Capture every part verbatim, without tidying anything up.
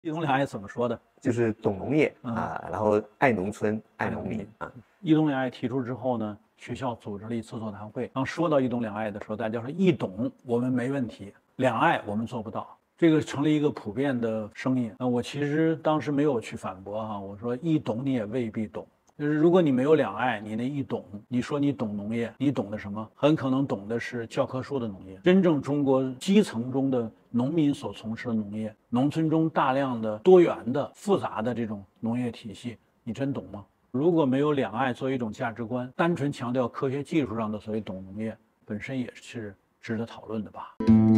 一农两爱怎么说的？ 就是懂农业、嗯、啊，然后爱农村、爱农民啊。 一农两爱提出之后呢，学校组织了一次座谈会。当说到一农两爱的时候，大家说一懂我们没问题，两爱我们做不到，这个成了一个普遍的声音。那我其实当时没有去反驳哈，我说一懂你也未必懂。就是如果你没有两爱，你那一懂，你说你懂农业，你懂的什么？很可能懂的是教科书的农业。真正中国基层中的农民所从事的农业，农村中大量的多元的复杂的这种农业体系，你真懂吗？如果没有两爱作为一种价值观，单纯强调科学技术上的所谓懂农业，本身也是值得讨论的吧。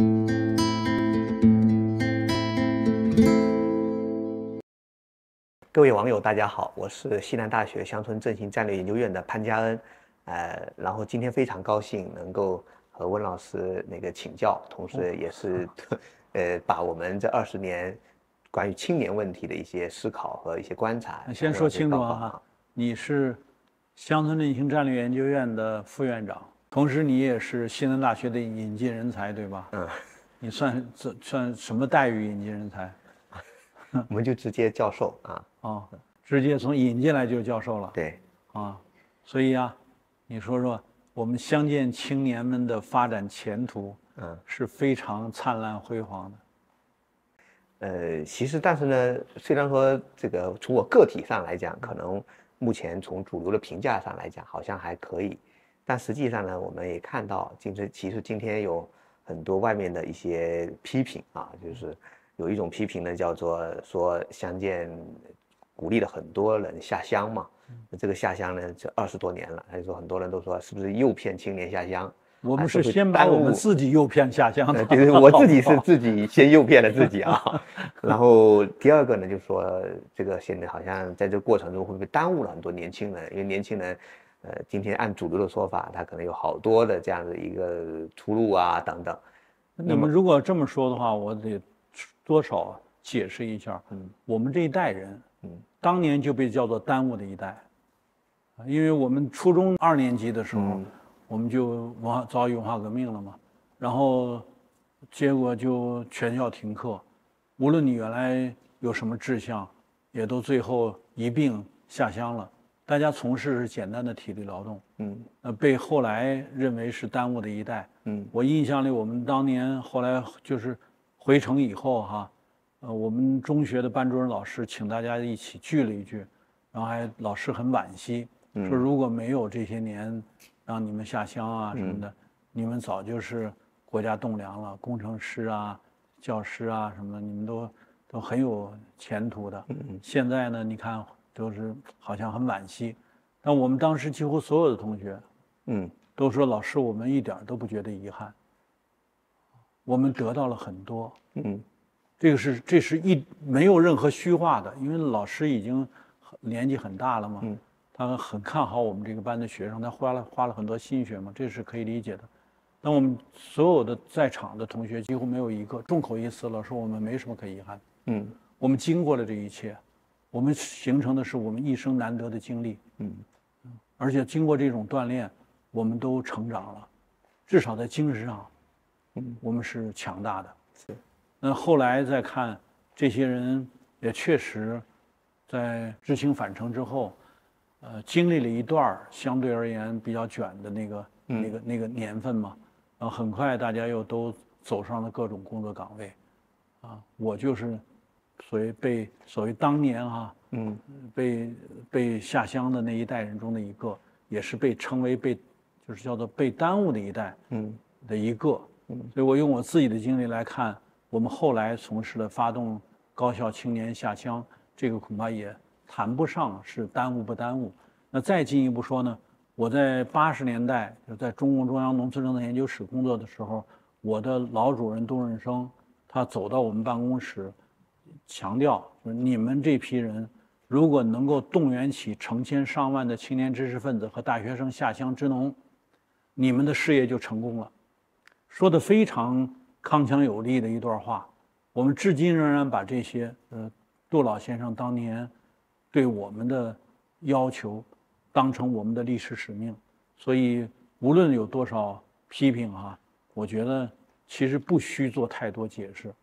各位网友，大家好，我是西南大学乡村振兴战略研究院的潘家恩，呃，然后今天非常高兴能够和温老师那个请教，同时也是，呃，把我们这二十年关于青年问题的一些思考和一些观察。 先说清楚啊，你是乡村振兴战略研究院的副院长，同时你也是西南大学的引进人才，对吧？嗯，你算算什么待遇引进人才？ 我们就直接教授啊， 哦，直接从引进来就是教授了。 对， 啊，所以啊，你说说我们乡间青年们的发展前途，嗯，是非常灿烂辉煌的。 呃，其实但是呢，虽然说这个从我个体上来讲，可能目前从主流的评价上来讲好像还可以，但实际上呢，我们也看到，今天其实今天有很多外面的一些批评啊，就是。有一种批评呢，叫做说乡间鼓励了很多人下乡嘛，那这个下乡呢，这二十多年了，他就说很多人都说是不是诱骗青年下乡？ 我们是先把我们自己诱骗下乡的， 就是我自己是自己先诱骗了自己啊。然后第二个呢，就说这个现在好像在这个过程中会不会耽误了很多年轻人？因为年轻人，呃，今天按主流的说法，他可能有好多的这样的一个出路啊等等。 你们如果这么说的话，我得。多少解释一下，嗯，我们这一代人，嗯，当年就被叫做耽误的一代，因为我们初中二年级的时候，嗯、我们就文化遭遇文化革命了嘛，然后结果就全校停课，无论你原来有什么志向，也都最后一并下乡了。大家从事是简单的体力劳动，嗯，那被后来认为是耽误的一代，嗯，我印象里，我们当年后来就是。回城以后哈，呃，我们中学的班主任老师请大家一起聚了一聚，然后还老师很惋惜，说如果没有这些年让你们下乡啊什么的，嗯、你们早就是国家栋梁了，工程师啊、教师啊什么的，你们都都很有前途的。嗯、现在呢，你看都是好像很惋惜，但我们当时几乎所有的同学，嗯，都说老师我们一点都不觉得遗憾。我们得到了很多，嗯，这个是这是一没有任何虚化的，因为老师已经年纪很大了嘛，嗯，他很看好我们这个班的学生，他花了花了很多心血嘛，这是可以理解的。但我们所有的在场的同学几乎没有一个众口一词了，说我们没什么可遗憾，嗯，我们经过了这一切，我们形成的是我们一生难得的经历，嗯，而且经过这种锻炼，我们都成长了，至少在精神上。嗯，我们是强大的，是。那后来再看，这些人也确实，在知青返城之后，呃，经历了一段相对而言比较卷的那个、嗯、那个、那个年份嘛，然后很快大家又都走上了各种工作岗位，啊，我就是所谓被所谓当年哈、啊，嗯，被被下乡的那一代人中的一个，也是被称为被，就是叫做被耽误的一代，嗯，的一个。所以我用我自己的经历来看，我们后来从事的发动高校青年下乡，这个恐怕也谈不上是耽误不耽误。那再进一步说呢，我在八十年代就在中共中央农村政策研究室工作的时候，我的老主任杜润生，他走到我们办公室，强调就是你们这批人如果能够动员起成千上万的青年知识分子和大学生下乡支农，你们的事业就成功了。说的非常铿锵有力的一段话，我们至今仍然把这些呃杜老先生当年对我们的要求当成我们的历史使命，所以无论有多少批评哈、啊，我觉得其实不需做太多解释，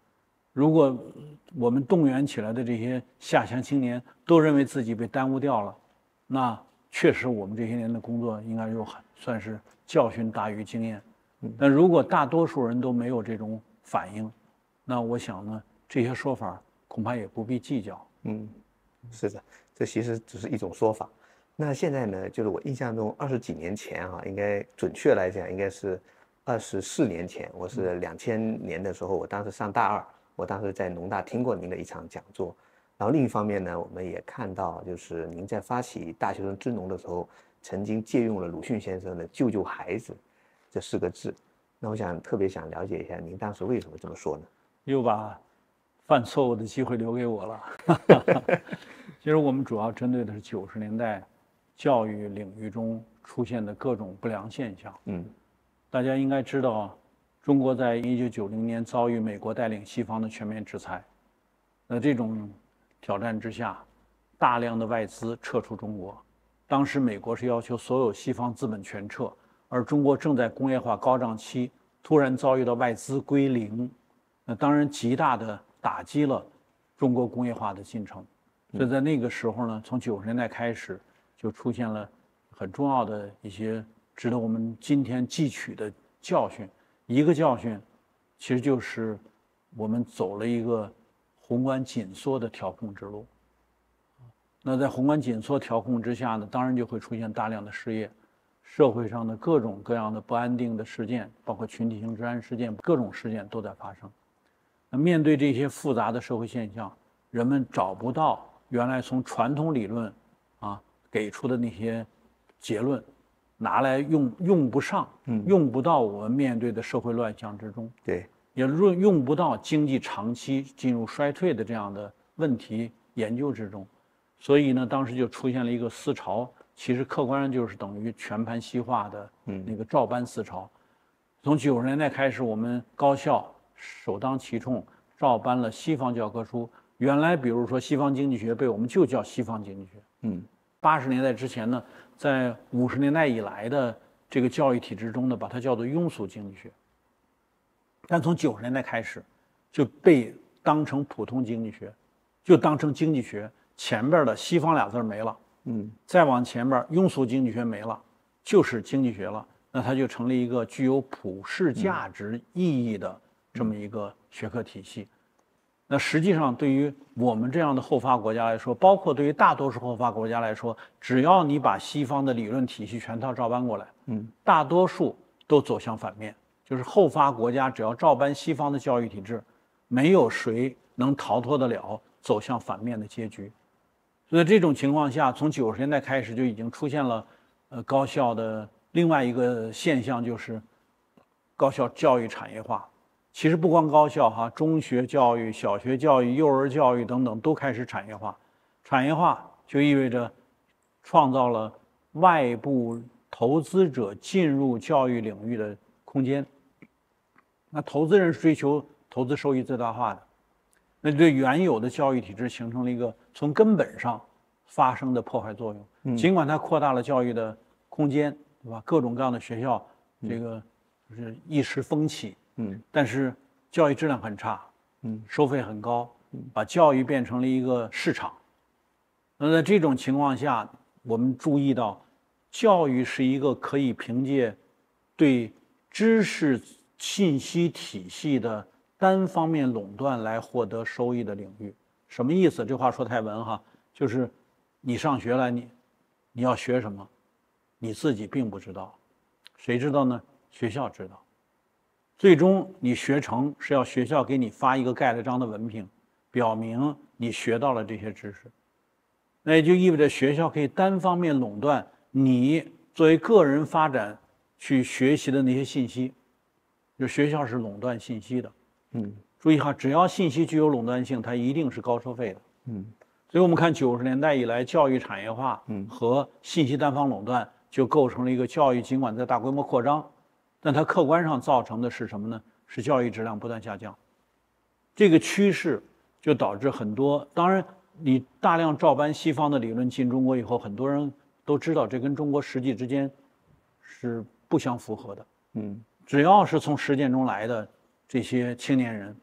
如果我们动员起来的这些下乡青年都认为自己被耽误掉了，那确实我们这些年的工作应该有很算是教训大于经验。但如果大多数人都没有这种反应，那我想呢，这些说法恐怕也不必计较。 嗯，是的，这其实只是一种说法。那现在呢，就是我印象中二十几年前啊，应该准确来讲应该是二十四年前，我是两千年的时候，我当时上大二，我当时在农大听过您的一场讲座。然后另一方面呢，我们也看到，就是您在发起大学生支农的时候，曾经借用了鲁迅先生的"救救孩子"这四个字。那我想特别想了解一下，您当时为什么这么说呢？ 又把犯错误的机会留给我了。其实我们主要针对的是九十年代教育领域中出现的各种不良现象。嗯，大家应该知道，中国在一九九零年遭遇美国带领西方的全面制裁。那这种挑战之下，大量的外资撤出中国。当时美国是要求所有西方资本全撤，而中国正在工业化高涨期，突然遭遇到外资归零，那当然极大的打击了中国工业化的进程。所以在那个时候呢，从九十年代开始，就出现了很重要的一些值得我们今天汲取的教训。一个教训，其实就是我们走了一个宏观紧缩的调控之路。那在宏观紧缩调控之下呢，当然就会出现大量的失业，社会上的各种各样的不安定的事件，包括群体性治安事件，各种事件都在发生。那面对这些复杂的社会现象，人们找不到原来从传统理论啊给出的那些结论，拿来用用不上，嗯，用不到我们面对的社会乱象之中。 对， 也用用不到经济长期进入衰退的这样的问题研究之中。所以呢，当时就出现了一个思潮，其实客观上就是等于全盘西化的那个照搬思潮。从九十年代开始，我们高校首当其冲照搬了西方教科书。原来比如说西方经济学被我们就叫西方经济学。嗯，八十年代之前呢，在五十年代以来的这个教育体制中呢，把它叫做庸俗经济学。但从九十年代开始，就被当成普通经济学，就当成经济学，前边的西方俩字没了，嗯，再往前边庸俗经济学没了，就是经济学了。那它就成了一个具有普世价值意义的这么一个学科体系。那实际上，对于我们这样的后发国家来说，包括对于大多数后发国家来说，只要你把西方的理论体系全套照搬过来，嗯，大多数都走向反面。就是后发国家只要照搬西方的教育体制，没有谁能逃脱得了走向反面的结局。所以这种情况下，从九十年代开始就已经出现了，呃，高校的另外一个现象，就是高校教育产业化。其实不光高校哈，中学教育、小学教育、幼儿教育等等都开始产业化。产业化就意味着创造了外部投资者进入教育领域的空间。那投资人是追求投资收益最大化的，那对原有的教育体制形成了一个从根本上发生的破坏作用。嗯、尽管它扩大了教育的空间，对吧？各种各样的学校，这个就是一时风起。嗯，但是教育质量很差，嗯，收费很高，把教育变成了一个市场。那在这种情况下，我们注意到，教育是一个可以凭借对知识信息体系的单方面垄断来获得收益的领域。什么意思？这话说太文哈，就是你上学来，你你要学什么，你自己并不知道，谁知道呢？学校知道。最终你学成是要学校给你发一个盖了章的文凭，表明你学到了这些知识。那也就意味着学校可以单方面垄断你作为个人发展去学习的那些信息，就学校是垄断信息的。嗯，注意哈，只要信息具有垄断性，它一定是高收费的。嗯，所以我们看九十年代以来，教育产业化和信息单方垄断就构成了一个教育尽管在大规模扩张，但它客观上造成的是什么呢？是教育质量不断下降。这个趋势就导致很多，当然你大量照搬西方的理论进中国以后，很多人都知道这跟中国实际之间是不相符合的。嗯，只要是从实践中来的这些青年人，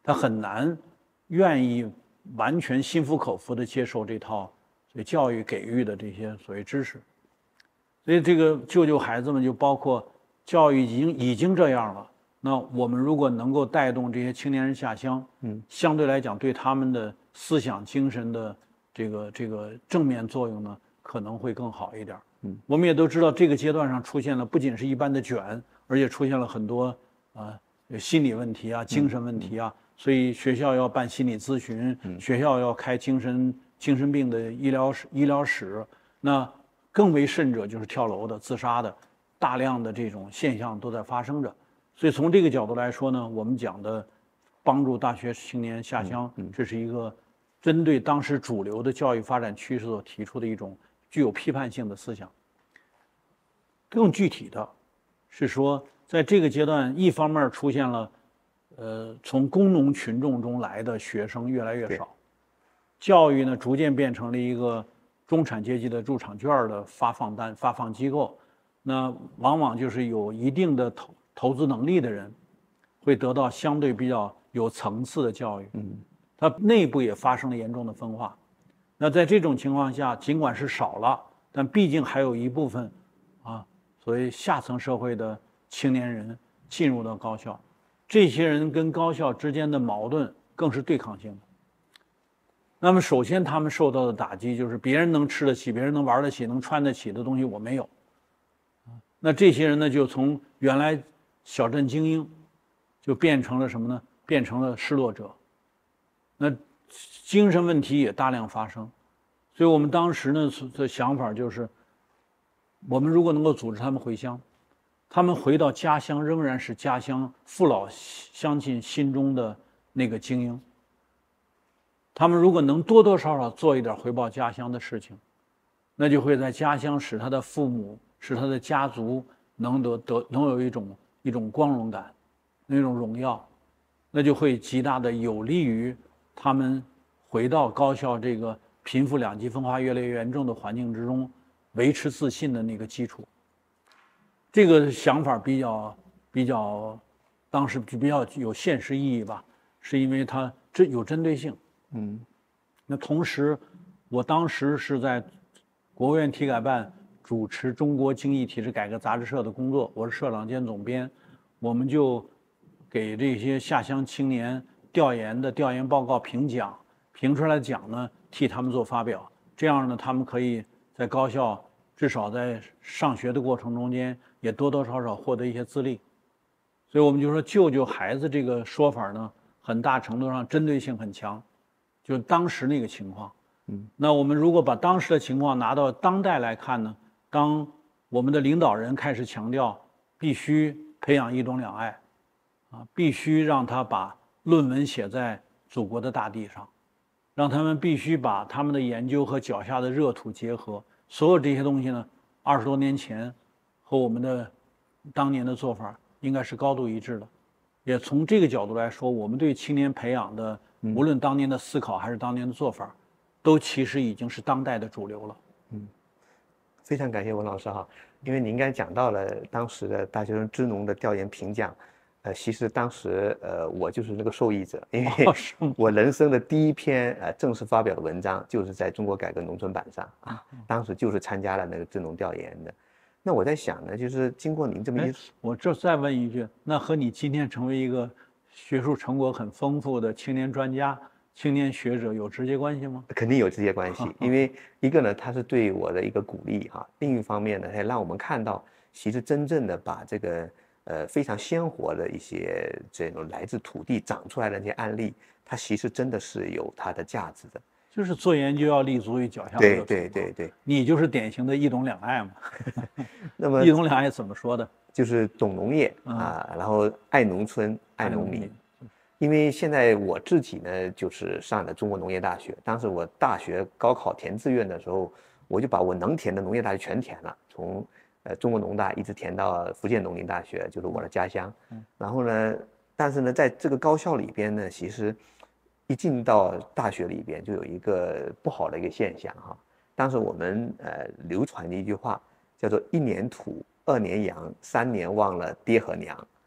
他很难愿意完全心服口服的接受这套所以教育给予的这些所谓知识。所以这个救救孩子们，就包括教育已经已经这样了，那我们如果能够带动这些青年人下乡，嗯，相对来讲对他们的思想精神的这个这个正面作用呢，可能会更好一点。嗯，我们也都知道，这个阶段上出现了不仅是一般的卷，而且出现了很多啊、呃、心理问题啊、精神问题啊，嗯、所以学校要办心理咨询，嗯、学校要开精神精神病的医疗室医疗室，那更为甚者就是跳楼的、自杀的，大量的这种现象都在发生着。所以从这个角度来说呢，我们讲的帮助大学青年下乡，嗯嗯、这是一个针对当时主流的教育发展趋势所提出的一种具有批判性的思想。更具体的是说，在这个阶段，一方面出现了，呃，从工农群众中来的学生越来越少，教育呢逐渐变成了一个中产阶级的入场券的发放单发放机构，那往往就是有一定的投投资能力的人，会得到相对比较有层次的教育，嗯，它内部也发生了严重的分化。那在这种情况下，尽管是少了，但毕竟还有一部分啊，所谓下层社会的青年人进入到高校，这些人跟高校之间的矛盾更是对抗性的。那么首先他们受到的打击就是别人能吃得起，别人能玩得起，能穿得起的东西我没有。那这些人呢，就从原来小镇精英就变成了什么呢？变成了失落者。那精神问题也大量发生，所以我们当时呢的想法就是，我们如果能够组织他们回乡，他们回到家乡仍然是家乡父老乡亲心中的那个精英。他们如果能多多少少做一点回报家乡的事情，那就会在家乡使他的父母、使他的家族能得得能有一种一种光荣感，那种荣耀，那就会极大的有利于他们回到高校这个贫富两极分化越来越严重的环境之中，维持自信的那个基础。这个想法比较比较，当时比较有现实意义吧，是因为它这有针对性。嗯，那同时，我当时是在国务院体改办主持中国经济体制改革杂志社的工作，我是社长兼总编，我们就给这些下乡青年调研的调研报告评奖，评出来的奖呢，替他们做发表，这样呢，他们可以在高校至少在上学的过程中间也多多少少获得一些资历，所以我们就说救救孩子这个说法呢，很大程度上针对性很强。就当时那个情况，嗯，那我们如果把当时的情况拿到当代来看呢，当我们的领导人开始强调必须培养一中两爱，啊，必须让他把论文写在祖国的大地上，让他们必须把他们的研究和脚下的热土结合，所有这些东西呢，二十多年前和我们的当年的做法应该是高度一致的。也从这个角度来说，我们对青年培养的无论当年的思考还是当年的做法，都其实已经是当代的主流了。 嗯，非常感谢文老师哈，因为您刚才讲到了当时的大学生支农的调研评奖，呃，其实当时呃我就是那个受益者，因为我人生的第一篇呃正式发表的文章就是在中国改革农村版上啊，当时就是参加了那个支农调研的。那我在想呢，就是经过您这么一， 我这再问一句，那和你今天成为一个学术成果很丰富的青年专家、青年学者有直接关系吗？ 肯定有直接关系，因为一个呢，它是对我的一个鼓励哈；另一方面呢，它让我们看到，其实真正的把这个呃非常鲜活的一些这种来自土地长出来的那些案例，它其实真的是有它的价值的。 就是做研究要立足于脚下的热土。 对对对对， 你就是典型的一懂两爱嘛。 那么一懂两爱怎么说的？ 就是懂农业啊，然后爱农村、爱农民。因为现在我自己呢，就是上的中国农业大学。当时我大学高考填志愿的时候，我就把我能填的农业大学全填了，从呃中国农大一直填到福建农林大学，就是我的家乡。然后呢，但是呢，在这个高校里边呢，其实一进到大学里边，就有一个不好的一个现象哈。当时我们呃流传的一句话叫做“一年土，二年洋，三年忘了爹和娘”。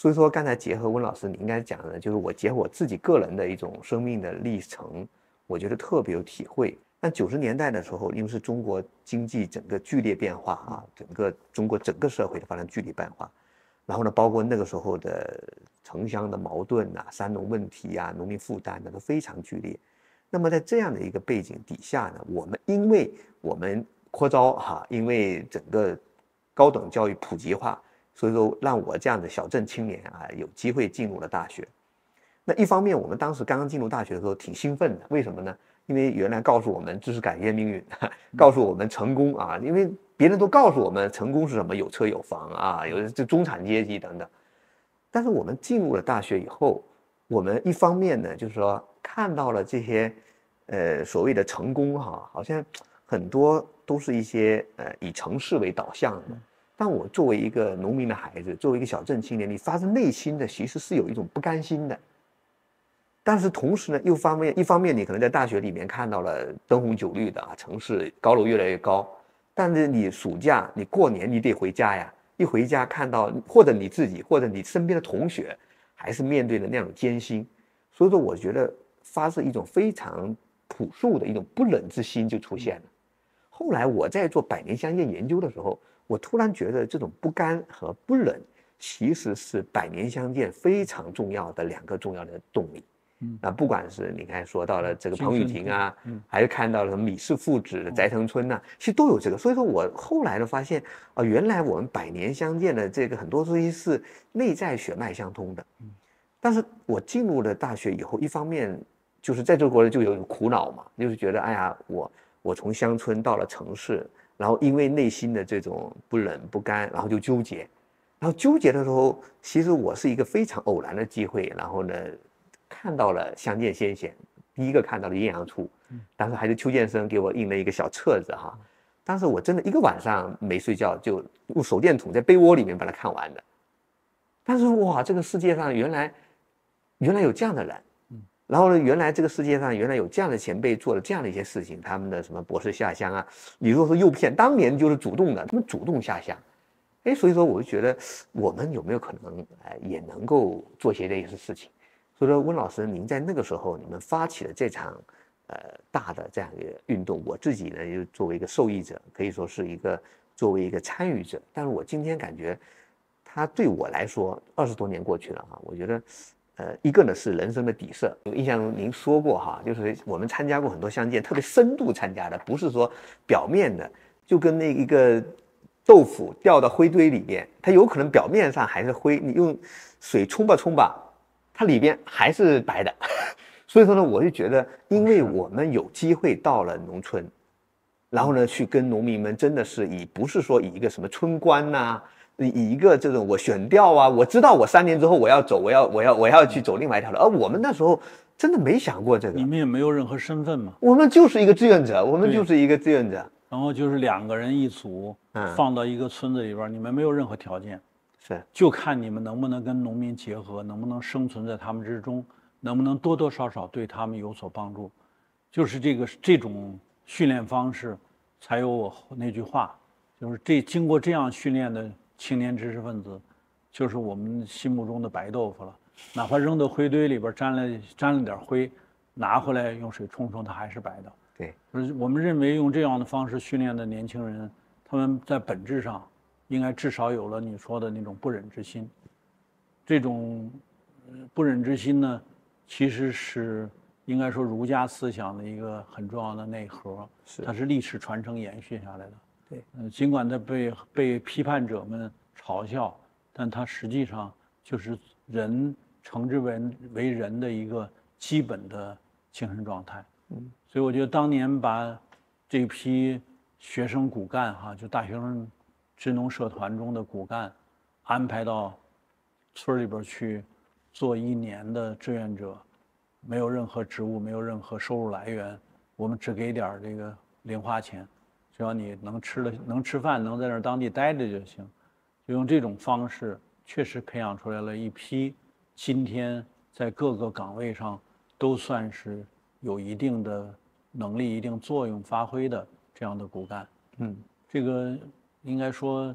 所以说刚才结合温老师你应该讲的，就是我结合我自己个人的一种生命的历程，我觉得特别有体会。但九十年代的时候，因为是中国经济整个剧烈变化啊，整个中国整个社会的发生剧烈变化，然后呢，包括那个时候的城乡的矛盾啊、三农问题啊、农民负担呢都非常剧烈。那么在这样的一个背景底下呢，我们因为我们扩招哈，因为整个高等教育普及化，所以说让我这样的小镇青年啊有机会进入了大学。那一方面，我们当时刚刚进入大学的时候挺兴奋的，为什么呢？因为原来告诉我们知识改变命运，告诉我们成功啊，因为别人都告诉我们成功是什么，有车有房啊，有这中产阶级等等。但是我们进入了大学以后，我们一方面呢，就是说看到了这些，呃，所谓的成功哈，好像很多都是一些呃以城市为导向的。但我作为一个农民的孩子，作为一个小镇青年，你发自内心的其实是有一种不甘心的。但是同时呢，又方面一方面你可能在大学里面看到了灯红酒绿的啊，城市高楼越来越高，但是你暑假你过年你得回家呀，一回家看到或者你自己或者你身边的同学还是面对的那种艰辛，所以说我觉得发自一种非常朴素的一种不忍之心就出现了。后来我在做百年相见研究的时候，我突然觉得这种不甘和不忍其实是百年相见非常重要的两个重要的动力。嗯，那不管是你看说到了这个彭雨婷啊，嗯，还是看到了米氏父子的翟腾春呐、啊，其实都有这个。所以说我后来呢发现啊、呃，原来我们百年相见的这个很多东西是内在血脉相通的。嗯，但是我进入了大学以后，一方面就是在这个过程就有苦恼嘛，就是觉得哎呀，我我从乡村到了城市，然后因为内心的这种不忍不甘，然后就纠结，然后纠结的时候，其实我是一个非常偶然的机会，然后呢。看到了相见先贤，第一个看到了阴阳处，当时还是邱建生给我印了一个小册子哈，当时我真的一个晚上没睡觉，就用手电筒在被窝里面把它看完的。但是哇，这个世界上原来原来有这样的人，然后呢，原来这个世界上原来有这样的前辈做了这样的一些事情，他们的什么博士下乡啊，你如果说诱骗，当年就是主动的，他们主动下乡，哎，所以说我就觉得我们有没有可能哎也能够做些类似事情。所以说，温老师，您在那个时候，你们发起了这场，呃，大的这样一个运动。我自己呢，就作为一个受益者，可以说是一个作为一个参与者。但是我今天感觉，他对我来说，二十多年过去了哈，我觉得，呃，一个呢是人生的底色。有印象中您说过哈，就是我们参加过很多相见，特别深度参加的，不是说表面的，就跟那一个豆腐掉到灰堆里面，它有可能表面上还是灰，你用水冲吧冲吧。它里边还是白的，所以说呢，我就觉得，因为我们有机会到了农村，然后呢，去跟农民们真的是以不是说以一个什么村官呐、啊，以一个这种我选调啊，我知道我三年之后我要走，我要我要我要去走另外一条路，而我们那时候真的没想过这个， 你们也没有任何身份嘛， 我们就是一个志愿者，我们就是一个志愿者， 然后就是两个人一组，嗯，放到一个村子里边，你们没有任何条件。 是， 就看你们能不能跟农民结合，能不能生存在他们之中，能不能多多少少对他们有所帮助，就是这个这种训练方式，才有我那句话，就是这经过这样训练的青年知识分子，就是我们心目中的白豆腐了。哪怕扔到灰堆里边沾了沾了点灰，拿回来用水冲冲，它还是白的。 对， 我们认为用这样的方式训练的年轻人，他们在本质上。应该至少有了你说的那种不忍之心，这种不忍之心呢，其实是应该说儒家思想的一个很重要的内核，是它是历史传承延续下来的。 对， 嗯，尽管它被被批判者们嘲笑，但它实际上就是人称之为为人的一个基本的精神状态。嗯，所以我觉得当年把这批学生骨干哈，就大学生。支农社团中的骨干，安排到村里边去做一年的志愿者，没有任何职务，没有任何收入来源，我们只给点这个零花钱，只要你能吃的、能吃饭，能在那儿当地待着就行。就用这种方式，确实培养出来了一批今天在各个岗位上都算是有一定的能力、一定作用发挥的这样的骨干。嗯，这个。应该说，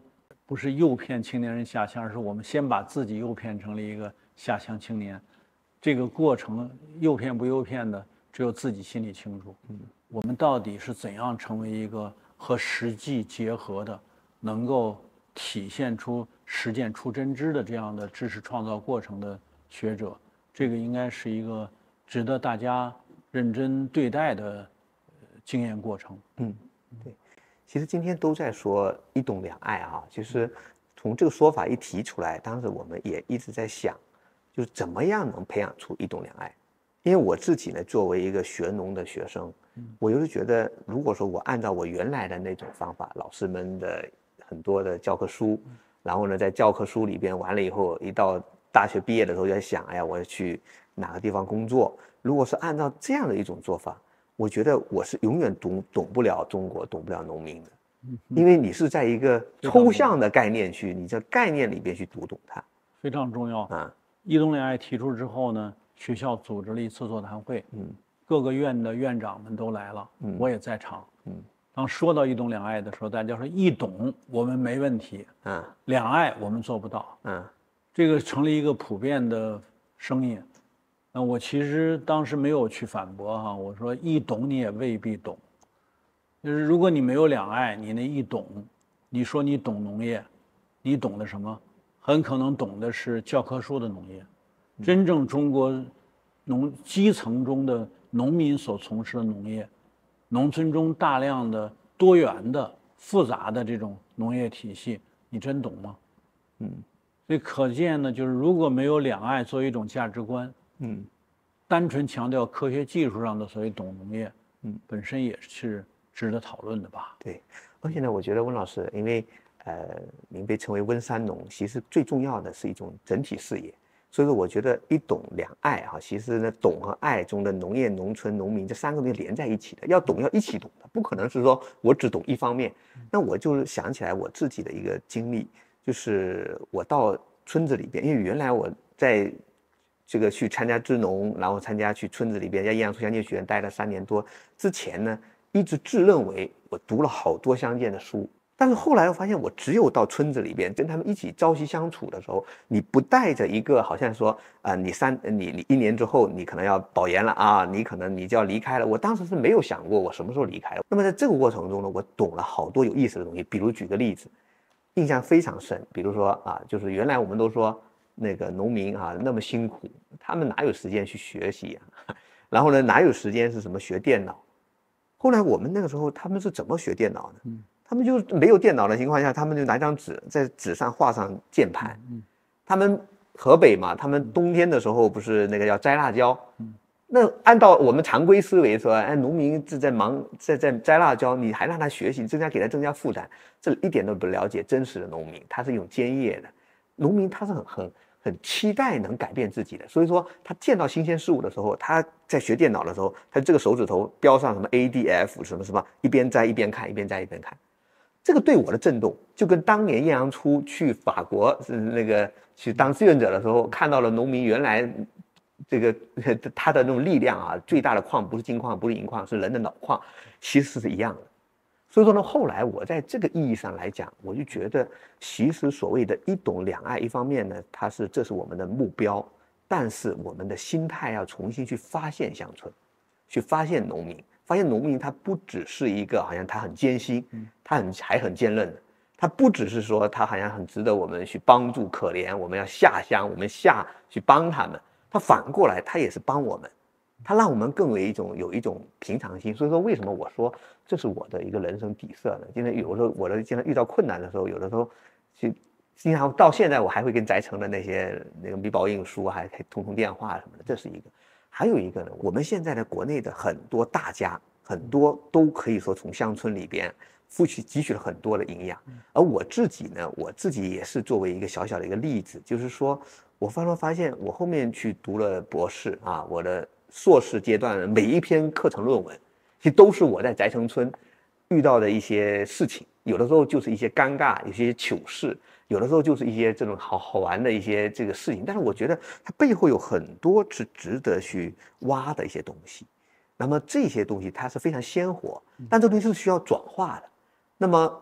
不是诱骗青年人下乡，而是我们先把自己诱骗成了一个下乡青年。这个过程诱骗不诱骗的，只有自己心里清楚。嗯，我们到底是怎样成为一个和实际结合的，能够体现出实践出真知的这样的知识创造过程的学者？这个应该是一个值得大家认真对待的经验过程。 嗯，对。其实今天都在说一懂两爱啊，就是从这个说法一提出来，当时我们也一直在想，就是怎么样能培养出一懂两爱。因为我自己呢，作为一个学农的学生，我就是觉得，如果说我按照我原来的那种方法，老师们的很多的教科书，然后呢，在教科书里边完了以后，一到大学毕业的时候就在想，哎呀，我要去哪个地方工作。如果是按照这样的一种做法，我觉得我是永远懂懂不了中国，懂不了农民的，因为你是在一个抽象的概念去，你在概念里边去读懂它， 非常重要啊。一懂两爱提出之后呢，学校组织了一次座谈会，嗯，各个院的院长们都来了，嗯，我也在场，嗯。当说到一懂两爱的时候，大家说一懂我们没问题，嗯，两爱我们做不到，嗯，这个成了一个普遍的声音。那我其实当时没有去反驳哈，我说一懂你也未必懂，就是如果你没有两爱，你那一懂，你说你懂农业，你懂的什么？很可能懂的是教科书的农业，真正中国农基层中的农民所从事的农业，农村中大量的多元的复杂的这种农业体系，你真懂吗？嗯，所以可见呢，就是如果没有两爱作为一种价值观，嗯，单纯强调科学技术上的所谓懂农业，嗯，本身也是值得讨论的吧？ 对，而且呢，我觉得温老师，因为呃，您被称为温三农，其实最重要的是一种整体视野。所以说，我觉得一懂两爱哈，其实呢，懂和爱中的农业、农村、农民这三个东西连在一起的，要懂要一起懂的，不可能是说我只懂一方面。那我就是想起来我自己的一个经历，就是我到村子里边，因为原来我在这个去参加支农，然后参加去村子里边在益阳村乡建学院待了三年多之前呢，一直自认为我读了好多乡建的书。但是后来我发现，我只有到村子里边跟他们一起朝夕相处的时候，你不带着一个好像说啊、呃，你三你你一年之后你可能要保研了啊，你可能你就要离开了。我当时是没有想过我什么时候离开的。那么在这个过程中呢，我懂了好多有意思的东西。比如举个例子，印象非常深。比如说啊，就是原来我们都说那个农民啊那么辛苦，他们哪有时间去学习啊？然后呢，哪有时间是什么学电脑？后来我们那个时候他们是怎么学电脑呢？嗯。他们就没有电脑的情况下，他们就拿张纸在纸上画上键盘。嗯，他们河北嘛，他们冬天的时候不是那个要摘辣椒。嗯，那按照我们常规思维说，哎，农民是在忙在在摘辣椒，你还让他学习，增加给他增加负担，这一点都不了解真实的农民，他是一种兼业的农民，他是很很很期待能改变自己的，所以说他见到新鲜事物的时候，他在学电脑的时候，他这个手指头标上什么 A D F 什么什么，一边摘一边看，一边摘一边看。这个对我的震动，就跟当年晏阳初去法国是那个去当志愿者的时候，看到了农民原来这个他的那种力量啊，最大的矿不是金矿，不是银矿，是人的脑矿，其实是一样的。所以说呢，后来我在这个意义上来讲，我就觉得，其实所谓的一懂两爱，一方面呢，它是这是我们的目标，但是我们的心态要重新去发现乡村，去发现农民。发现农民他不只是一个好像他很艰辛，他很还很坚韧的，他不只是说他好像很值得我们去帮助可怜，我们要下乡，我们下去帮他们，他反过来他也是帮我们，他让我们更为一种有一种平常心。所以说为什么我说这是我的一个人生底色呢？今天有时候我的经常遇到困难的时候，有的时候去经常到现在我还会跟翟城的那些那个米宝印书还可以通通电话什么的，这是一个。还有一个呢，我们现在的国内的很多大家，很多都可以说从乡村里边汲取汲取了很多的营养。而我自己呢，我自己也是作为一个小小的一个例子，就是说我发发现，我后面去读了博士啊，我的硕士阶段每一篇课程论文，其实都是我在翟城村遇到的一些事情，有的时候就是一些尴尬，有些糗事。有的时候就是一些这种好好玩的一些这个事情，但是我觉得它背后有很多是值得去挖的一些东西。那么这些东西它是非常鲜活，但这东西是需要转化的。那么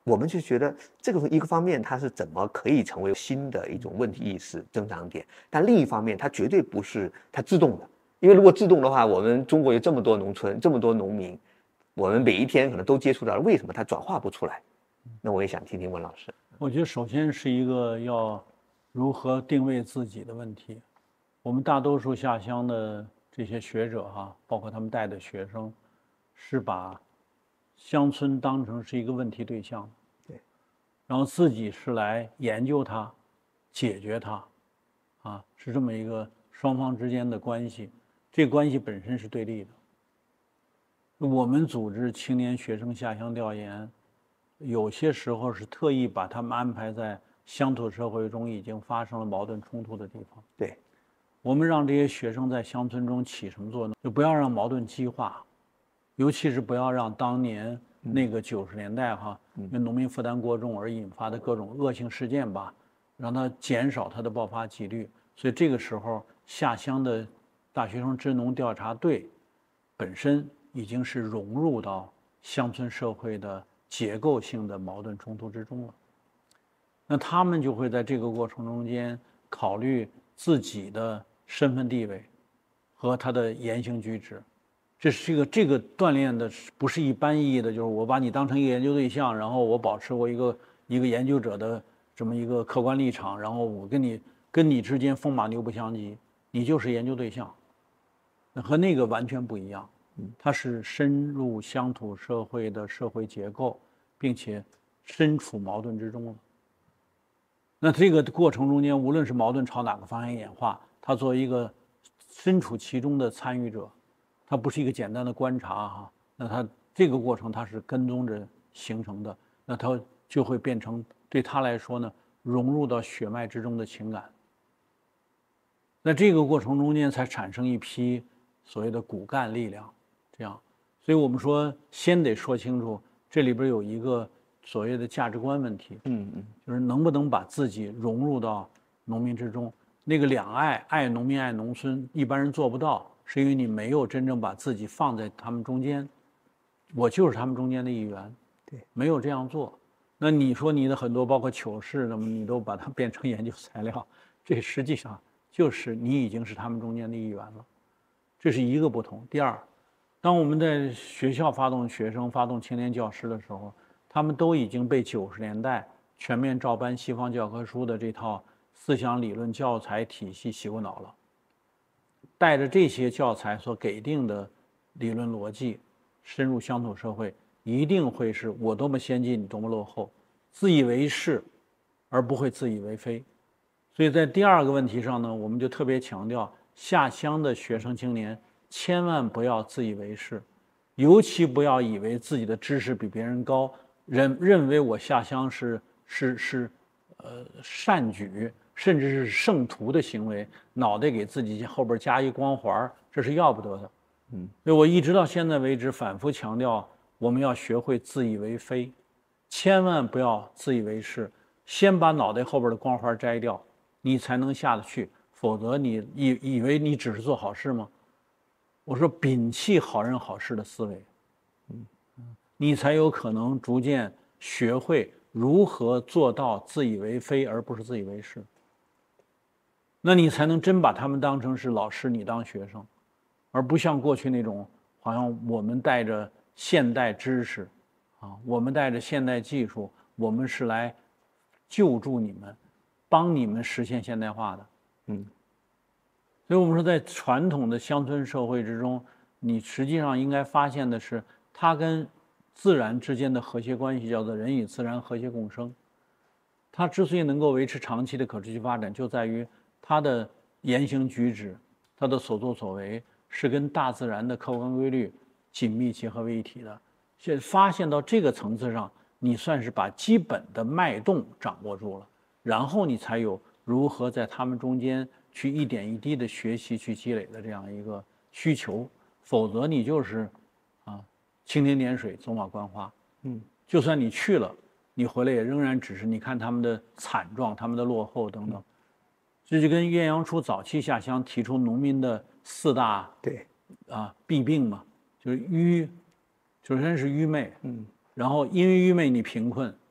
我们就觉得这个一个方面，它是怎么可以成为新的一种问题意识增长点，但另一方面，它绝对不是它自动的，因为如果自动的话，我们中国有这么多农村，这么多农民，我们每一天可能都接触到，为什么它转化不出来？那我也想听听温老师。 我觉得首先是一个要如何定位自己的问题。我们大多数下乡的这些学者哈，包括他们带的学生，是把乡村当成是一个问题对象， 对， 然后自己是来研究它、解决它，啊，是这么一个双方之间的关系。这个关系本身是对立的。我们组织青年学生下乡调研，有些时候是特意把他们安排在乡土社会中已经发生了矛盾冲突的地方。 对， 我们让这些学生在乡村中起什么作用？就不要让矛盾激化，尤其是不要让当年那个九十年代哈，因为农民负担过重而引发的各种恶性事件吧，让它减少它的爆发几率。所以这个时候下乡的大学生支农调查队本身已经是融入到乡村社会的结构性的矛盾冲突之中了。那他们就会在这个过程中间考虑自己的身份地位和他的言行举止。这是一个这个锻炼的不是一般意义的，就是我把你当成一个研究对象，然后我保持我一个一个研究者的这么一个客观立场，然后我跟你跟你之间风马牛不相及，你就是研究对象，那和那个完全不一样。它是深入乡土社会的社会结构，并且身处矛盾之中了。那这个过程中间，无论是矛盾朝哪个方向演化，他作为一个身处其中的参与者，他不是一个简单的观察哈，那他这个过程他是跟踪着形成的，那他就会变成对他来说呢，融入到血脉之中的情感。那这个过程中间才产生一批所谓的骨干力量，这样，所以我们说先得说清楚，这里边有一个所谓的价值观问题， 嗯嗯， 就是能不能把自己融入到农民之中。那个两爱，爱农民爱农村，一般人做不到，是因为你没有真正把自己放在他们中间，我就是他们中间的一员， 对， 没有这样做。那你说你的很多包括糗事，那么你都把它变成研究材料，这实际上就是你已经是他们中间的一员了，这是一个不同。第二，当我们在学校发动学生、发动青年教师的时候，他们都已经被九十年代全面照搬西方教科书的这套思想理论教材体系洗过脑了，带着这些教材所给定的理论逻辑，深入乡土社会，一定会是我多么先进，你多么落后，自以为是，而不会自以为非。所以在第二个问题上呢，我们就特别强调，下乡的学生青年千万不要自以为是，尤其不要以为自己的知识比别人高，认认为我下乡是是是，呃善举，甚至是圣徒的行为，脑袋给自己后边加一光环，这是要不得的。嗯，所以我一直到现在为止反复强调，我们要学会自以为非，千万不要自以为是，先把脑袋后边的光环摘掉，你才能下得去，否则你以以为你只是做好事吗？我说摒弃好人好事的思维，嗯，你才有可能逐渐学会如何做到自以为非而不是自以为是。那你才能真把他们当成是老师，你当学生，而不像过去那种好像我们带着现代知识啊，我们带着现代技术，我们是来救助你们，帮你们实现现代化的。嗯，所以我们说在传统的乡村社会之中，你实际上应该发现的是它跟自然之间的和谐关系，叫做人与自然和谐共生。它之所以能够维持长期的可持续发展，就在于它的言行举止，它的所作所为是跟大自然的客观规律紧密结合为一体的。现在发现到这个层次上，你算是把基本的脉动掌握住了，然后你才有如何在他们中间去一点一滴的学习、去积累的这样一个需求。否则你就是啊，青天点水，走马观花。嗯，就算你去了，你回来也仍然只是你看他们的惨状、他们的落后等等。这就跟晏阳初早期下乡提出农民的四大对啊弊病嘛，就是愚，首先是愚昧，嗯，然后因为愚昧你贫困，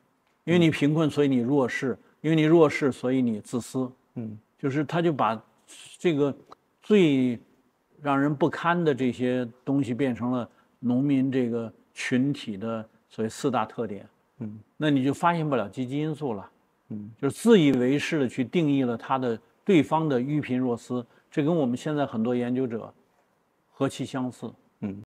因为你贫困，所以你弱势；因为你弱势，所以你自私。 嗯， 就是他就把这个最让人不堪的这些东西变成了农民这个群体的所谓四大特点。嗯，那你就发现不了积极因素了。嗯，就是自以为是的去定义了他的对方的愚贫弱私，这跟我们现在很多研究者何其相似。嗯。